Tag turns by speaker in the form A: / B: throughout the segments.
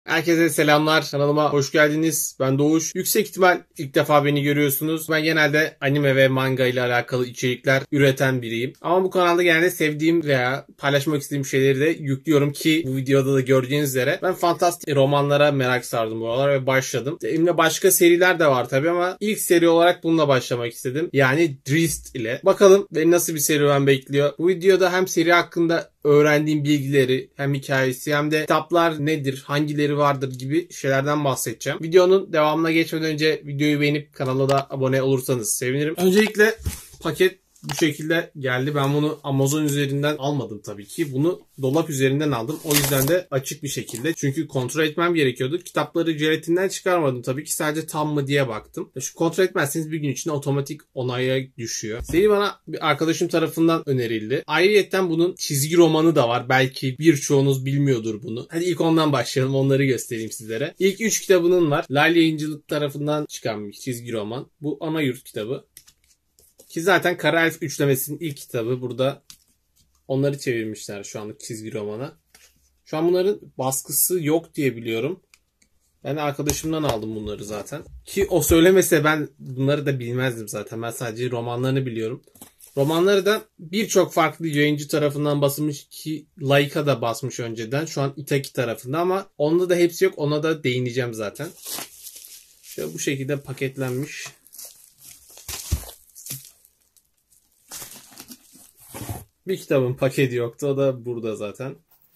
A: Herkese selamlar. Kanalıma hoş geldiniz. Ben Doğuş. Yüksek ihtimal ilk defa beni görüyorsunuz. Ben genelde anime ve manga ile alakalı içerikler üreten biriyim. Ama bu kanalda genelde sevdiğim veya paylaşmak istediğim şeyleri de yüklüyorum ki bu videoda da gördüğünüz üzere ben fantastik romanlara merak sardım bu aralar ve başladım. Elimde başka seriler de var tabii ama ilk seri olarak bununla başlamak istedim. Yani Drizzt ile. Bakalım beni nasıl bir serüven bekliyor. Bu videoda hem seri hakkında öğrendiğim bilgileri, hem hikayesi hem de kitaplar nedir, hangileri vardır gibi şeylerden bahsedeceğim. Videonun devamına geçmeden önce videoyu beğenip kanala da abone olursanız sevinirim. Öncelikle paket bu şekilde geldi. Ben bunu Amazon üzerinden almadım tabii ki. Bunu dolap üzerinden aldım. O yüzden de açık bir şekilde. Çünkü kontrol etmem gerekiyordu. Kitapları jelatinden çıkarmadım tabii ki. Sadece tam mı diye baktım. Şu kontrol etmezseniz bir gün içinde otomatik onaya düşüyor. Seri bana bir arkadaşım tarafından önerildi. Ayrıyeten bunun çizgi romanı da var. Belki birçoğunuz bilmiyordur bunu. Hadi ilk ondan başlayalım. Onları göstereyim sizlere. İlk 3 kitabının var. Lale Yayıncılık tarafından çıkan bir çizgi roman. Bu ana yurt kitabı. Ki zaten Kara Elf üçlemesinin ilk kitabı burada. Onları çevirmişler şu anlık çizgi romana. Şu an bunların baskısı yok diye biliyorum. Ben arkadaşımdan aldım bunları zaten. Ki o söylemese ben bunları da bilmezdim zaten. Ben sadece romanlarını biliyorum. Romanları da birçok farklı yayıncı tarafından basılmış ki Laika da basmış önceden. Şu an Itaki tarafında ama onda da hepsi yok. Ona da değineceğim zaten. Şöyle bu şekilde paketlenmiş. Bir kitabın paketi yoktu. O da burada zaten.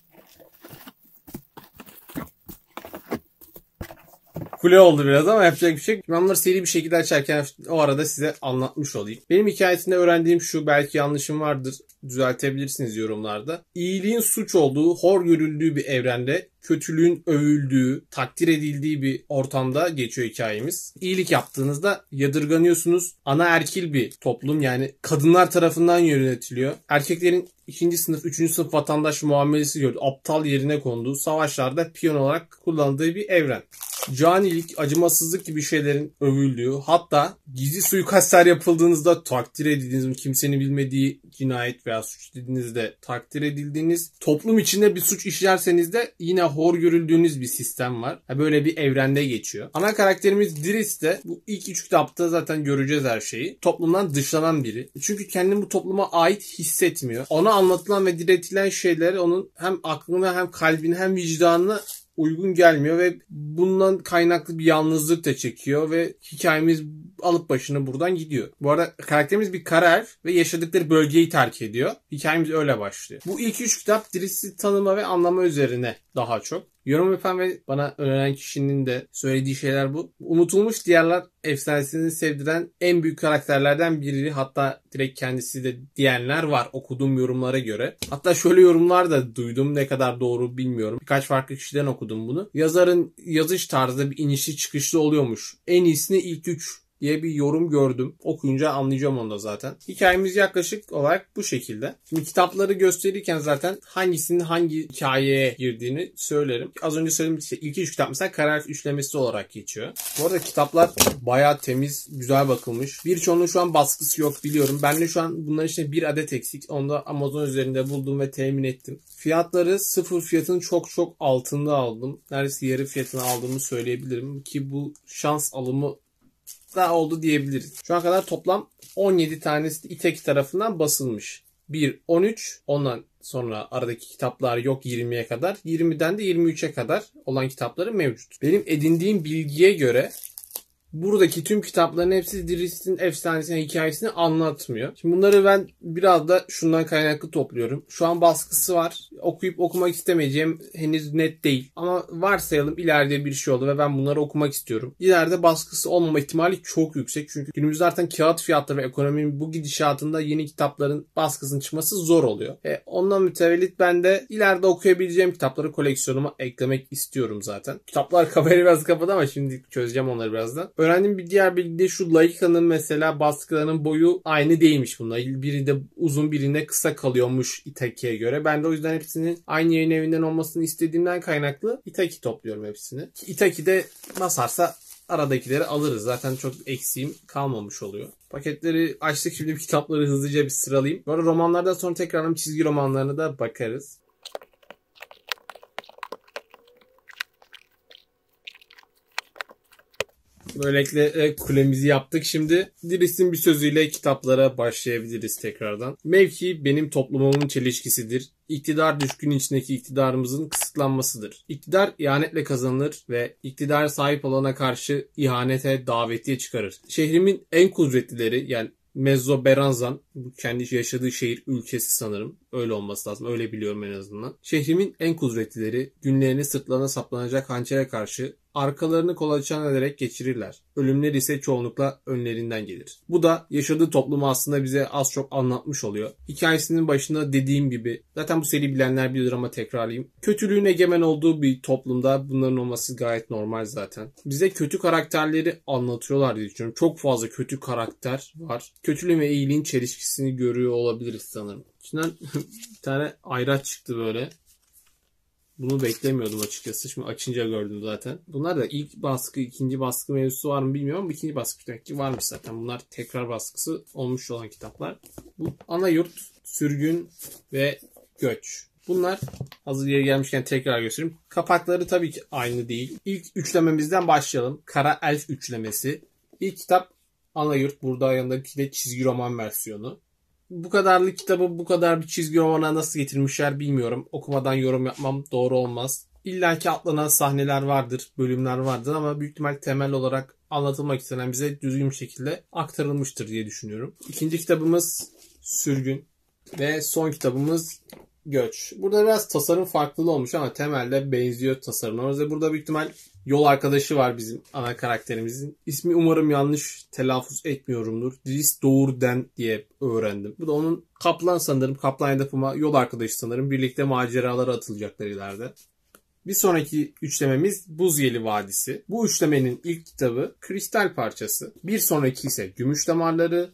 A: Kule oldu biraz ama yapacak bir şey yok. Ben bunları seri bir şekilde açarken o arada size anlatmış olayım. Benim hikayesinde öğrendiğim şu, belki yanlışım vardır, düzeltebilirsiniz yorumlarda. İyiliğin suç olduğu, hor görüldüğü bir evrende kötülüğün övüldüğü, takdir edildiği bir ortamda geçiyor hikayemiz. İyilik yaptığınızda yadırganıyorsunuz. Anaerkil bir toplum, yani kadınlar tarafından yönetiliyor. Erkeklerin ikinci sınıf, üçüncü sınıf vatandaş muamelesi gördü. Aptal yerine konduğu, savaşlarda piyon olarak kullanıldığı bir evren. Canilik, acımasızlık gibi şeylerin övüldüğü, hatta gizli suikastler yapıldığınızda takdir edildiğiniz, kimsenin bilmediği cinayet veya suç dediğinizde takdir edildiğiniz, toplum içinde bir suç işlerseniz de yine hor görüldüğünüz bir sistem var. Böyle bir evrende geçiyor. Ana karakterimiz Drizzt de bu ilk 3 kitapta zaten göreceğiz her şeyi. Toplumdan dışlanan biri. Çünkü kendini bu topluma ait hissetmiyor. Ona anlatılan ve diretilen şeyler onun hem aklına hem kalbine hem vicdanına uygun gelmiyor ve bundan kaynaklı bir yalnızlık da çekiyor ve hikayemiz alıp başını buradan gidiyor. Bu arada karakterimiz bir kara elf ve yaşadıkları bölgeyi terk ediyor. Hikayemiz öyle başlıyor. Bu ilk 3 kitap Drizzt'i tanıma ve anlama üzerine daha çok. Yorum yapan ve bana öneren kişinin de söylediği şeyler bu. Unutulmuş Diyarlar efsanesini sevdiren en büyük karakterlerden biri, hatta direkt kendisi de diyenler var okuduğum yorumlara göre. Hatta şöyle yorumlar da duydum, ne kadar doğru bilmiyorum. Birkaç farklı kişiden okudum bunu. Yazarın yazış tarzı bir inişli çıkışlı oluyormuş. En iyisini ilk 3 diye bir yorum gördüm. Okuyunca anlayacağım onu da zaten. Hikayemiz yaklaşık olarak bu şekilde. Şimdi kitapları gösterirken zaten hangisinin hangi hikayeye girdiğini söylerim. Az önce söylediğim işte ilk 3 kitap mesela Kara Elf üçlemesi olarak geçiyor. Bu arada kitaplar bayağı temiz, güzel bakılmış. Birçoğunun şu an baskısı yok biliyorum. Ben de şu an bunların içinde bir adet eksik. Onu da Amazon üzerinde buldum ve temin ettim. Fiyatları sıfır fiyatın çok çok altında aldım. Neredeyse yarı fiyatını aldığımı söyleyebilirim ki bu şans alımı da oldu diyebiliriz. Şu ana kadar toplam 17 tanesi Itaki tarafından basılmış. 1, 13, ondan sonra aradaki kitaplar yok 20'ye kadar. 20'den de 23'e kadar olan kitapları mevcut. Benim edindiğim bilgiye göre buradaki tüm kitapların hepsi Drizzt'in efsanesini, hikayesini anlatmıyor. Şimdi bunları ben biraz da şundan kaynaklı topluyorum. Şu an baskısı var. Okuyup okumak istemeyeceğim henüz net değil. Ama varsayalım ileride bir şey oldu ve ben bunları okumak istiyorum. İleride baskısı olmama ihtimali çok yüksek. Çünkü günümüzde zaten kağıt fiyatları ve ekonominin bu gidişatında yeni kitapların baskısının çıkması zor oluyor. Ondan mütevellit ben de ileride okuyabileceğim kitapları koleksiyonuma eklemek istiyorum zaten. Kitaplar kafayı biraz kapadı ama şimdi çözeceğim onları birazdan. Öğrendiğim bir diğer bilgi de şu: Laika'nın mesela baskılarının boyu aynı değilmiş bunlar. Birinde uzun, birinde kısa kalıyormuş Itaki'ye göre. Ben de o yüzden hepsinin aynı yayın evinden olmasını istediğimden kaynaklı Itaki topluyorum hepsini. Itaki'de basarsa aradakileri alırız. Zaten çok eksiğim kalmamış oluyor. Paketleri açtık, şimdi kitapları hızlıca bir sıralayayım. Bu arada romanlardan sonra tekrardan çizgi romanlarına da bakarız. Böylelikle kulemizi yaptık. Şimdi Dirist'in bir sözüyle kitaplara başlayabiliriz tekrardan. Mevki benim toplumumun çelişkisidir. İktidar düşkün içindeki iktidarımızın kısıtlanmasıdır. İktidar ihanetle kazanılır ve iktidar sahip olana karşı ihanete davetiye çıkarır. Şehrimin en kudretlileri yani Mezzo Beranzan, bu kendi yaşadığı şehir ülkesi sanırım. Öyle olması lazım. Öyle biliyorum en azından. Şehrimin en kudretlileri günlerini sırtlarına saplanacak hançere karşı arkalarını kolaçan ederek geçirirler. Ölümler ise çoğunlukla önlerinden gelir. Bu da yaşadığı toplumu aslında bize az çok anlatmış oluyor. Hikayesinin başında dediğim gibi, zaten bu seri bilenler bilir ama tekrarlayayım. Kötülüğün egemen olduğu bir toplumda bunların olması gayet normal zaten. Bize kötü karakterleri anlatıyorlar diye düşünüyorum. Çok fazla kötü karakter var. Kötülüğün ve iyiliğin çelişkisini görüyor olabiliriz sanırım. İçinden bir tane ayraç çıktı böyle. Bunu beklemiyordum açıkçası. Şimdi açınca gördüm zaten. Bunlar da ilk baskı, ikinci baskı mevzusu var mı bilmiyorum ama ikinci baskı demek ki varmış zaten. Bunlar tekrar baskısı olmuş olan kitaplar. Bu ana yurt, sürgün ve göç. Bunlar hazır yeri gelmişken tekrar göstereyim. Kapakları tabii ki aynı değil. İlk üçlememizden başlayalım. Kara Elf üçlemesi. İlk kitap ana yurt. Burada yanındaki de çizgi roman versiyonu. Bu kadarlık kitabı bu kadar bir çizgi romana nasıl getirmişler bilmiyorum. Okumadan yorum yapmam doğru olmaz. İlla ki atlanan sahneler vardır, bölümler vardır ama büyük ihtimal temel olarak anlatılmak istenen bize düzgün bir şekilde aktarılmıştır diye düşünüyorum. İkinci kitabımız Sürgün ve son kitabımız Göç. Burada biraz tasarım farklılığı olmuş ama temelde benziyor tasarımlar. Burada büyük ihtimal yol arkadaşı var bizim ana karakterimizin. İsmi umarım yanlış telaffuz etmiyorumdur. Dris Doğurden diye öğrendim. Bu da onun Kaplan sanırım. Kaplan yapıma yol arkadaşı sanırım. Birlikte maceralara atılacaklar ileride. Bir sonraki üçlememiz Buz Yeli Vadisi. Bu üçlemenin ilk kitabı Kristal Parçası. Bir sonraki ise Gümüş Damarları.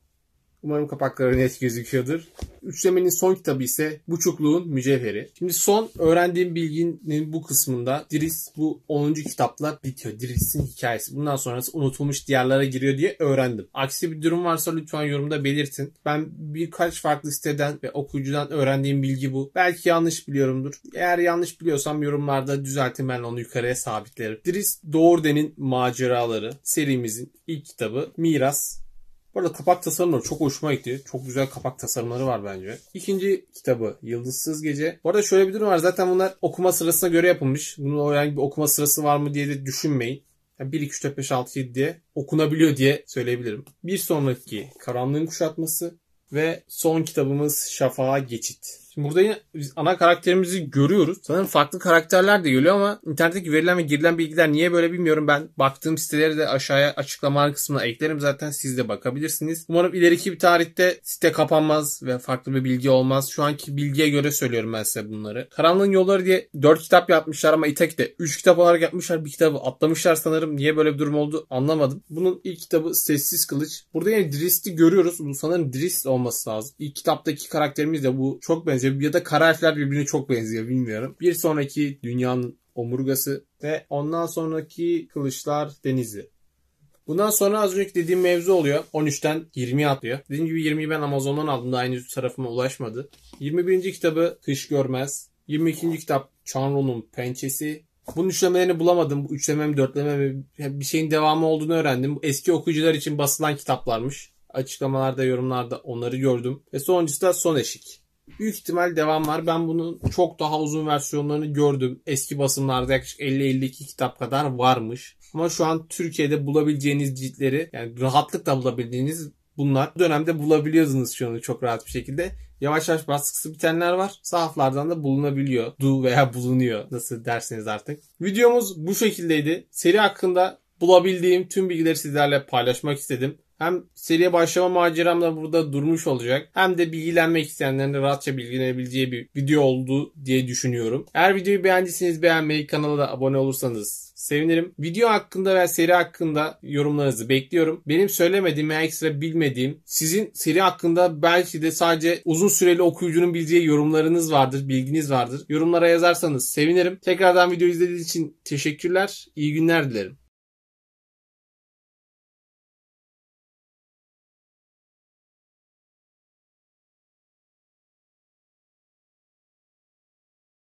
A: Umarım kapakları net gözüküyordur. Üçlemenin son kitabı ise Buçukluğun Mücevheri. Şimdi son öğrendiğim bilginin bu kısmında Diris bu 10. kitapla bitiyor. Diris'in hikayesi. Bundan sonrası unutulmuş diyarlara giriyor diye öğrendim. Aksi bir durum varsa lütfen yorumda belirtin. Ben birkaç farklı siteden ve okuyucudan öğrendiğim bilgi bu. Belki yanlış biliyorumdur. Eğer yanlış biliyorsam yorumlarda düzeltin, ben onu yukarıya sabitlerim. Dris Doğurden'in Maceraları serimizin ilk kitabı Miras. Bu arada kapak tasarımları çok hoşuma gitti. Çok güzel kapak tasarımları var bence. İkinci kitabı Yıldızsız Gece. Bu arada şöyle bir durum var. Zaten bunlar okuma sırasına göre yapılmış. Bunun herhangi bir okuma sırası var mı diye de düşünmeyin. Yani 1, 2, 3, 4, 5, 6, 7 diye okunabiliyor diye söyleyebilirim. Bir sonraki Karanlığın Kuşatması ve son kitabımız Şafağa Geçit. Şimdi burada yine biz ana karakterimizi görüyoruz. Sanırım farklı karakterler de geliyor ama internetteki verilen ve girilen bilgiler niye böyle bilmiyorum. Ben baktığım siteleri de aşağıya açıklamalar kısmına eklerim zaten. Siz de bakabilirsiniz. Umarım ileriki bir tarihte site kapanmaz ve farklı bir bilgi olmaz. Şu anki bilgiye göre söylüyorum ben size bunları. Karanlığın Yolları diye 4 kitap yapmışlar ama İTAK'te 3 kitap olarak yapmışlar. Bir kitabı atlamışlar sanırım. Niye böyle bir durum oldu anlamadım. Bunun ilk kitabı Sessiz Kılıç. Burada yine Drist'i görüyoruz. Bu sanırım Drist olması lazım. İlk kitaptaki karakterimiz de bu çok benziyor. Ya da kara elfler birbirine çok benziyor, bilmiyorum. Bir sonraki Dünyanın Omurgası ve ondan sonraki Kılıçlar Denizi. Bundan sonra az önceki dediğim mevzu oluyor. 13'ten 20'ye atlıyor. Dediğim gibi 20'yi ben Amazon'dan aldım. Daha henüz tarafıma ulaşmadı. 21. kitabı Kış Görmez. 22. kitap Çanron'un Pençesi. Bunun üçlemelerini bulamadım. Bu üçleme mi dörtleme mi bir şeyin devamı olduğunu öğrendim. Bu eski okuyucular için basılan kitaplarmış. Açıklamalarda, yorumlarda onları gördüm. Ve sonuncusu da Son Eşik. Büyük ihtimal devam var. Ben bunun çok daha uzun versiyonlarını gördüm. Eski basımlarda yaklaşık 50-52 kitap kadar varmış. Ama şu an Türkiye'de bulabileceğiniz ciltleri, yani rahatlıkla bulabildiğiniz bunlar. Bu dönemde bulabiliyorsunuz şu an çok rahat bir şekilde. Yavaş yavaş baskısı bitenler var. Sahaflardan da bulunabiliyor. Veya bulunuyor. Nasıl derseniz artık. Videomuz bu şekildeydi. Seri hakkında bulabildiğim tüm bilgileri sizlerle paylaşmak istedim. Hem seriye başlama maceram da burada durmuş olacak. Hem de bilgilenmek isteyenlerin de rahatça bilgilenebileceği bir video oldu diye düşünüyorum. Eğer videoyu beğendiyseniz beğenmeyi, kanala da abone olursanız sevinirim. Video hakkında ve seri hakkında yorumlarınızı bekliyorum. Benim söylemediğim veya ekstra bilmediğim, sizin seri hakkında belki de sadece uzun süreli okuyucunun bileceği yorumlarınız vardır, bilginiz vardır. Yorumlara yazarsanız sevinirim. Tekrardan video izlediğiniz için teşekkürler. İyi günler dilerim.